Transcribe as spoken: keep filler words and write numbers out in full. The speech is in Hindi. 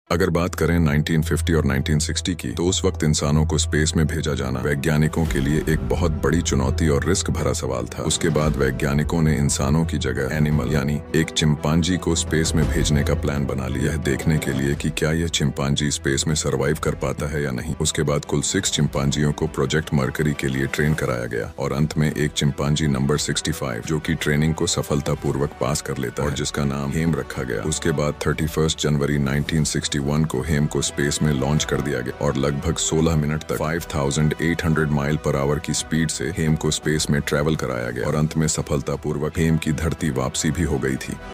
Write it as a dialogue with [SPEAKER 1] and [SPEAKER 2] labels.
[SPEAKER 1] अगर बात करें नाइनटीन फिफ्टी और नाइनटीन सिक्सटी की, तो उस वक्त इंसानों को स्पेस में भेजा जाना वैज्ञानिकों के लिए एक बहुत बड़ी चुनौती और रिस्क भरा सवाल था। उसके बाद वैज्ञानिकों ने इंसानों की जगह एनिमल यानी एक चिंपांजी को स्पेस में भेजने का प्लान बना लिया, यह देखने के लिए कि क्या यह चिंपांजी स्पेस में सरवाइव कर पाता है या नहीं। उसके बाद कुल सिक्स चिंपांजियों को प्रोजेक्ट मर्करी के लिए ट्रेन कराया गया और अंत में एक चिंपांजी नंबर सिक्सटी फाइव जो कि ट्रेनिंग को सफलतापूर्वक पास कर लेता है और जिसका नाम हेम रखा गया। उसके बाद thirty first January nineteen sixty one को हेम को स्पेस में लॉन्च कर दिया गया और लगभग सोलह मिनट तक five thousand eight hundred mile per hour की स्पीड से हेम को स्पेस में ट्रैवल कराया गया और अंत में सफलतापूर्वक हेम की धरती वापसी भी हो गई थी।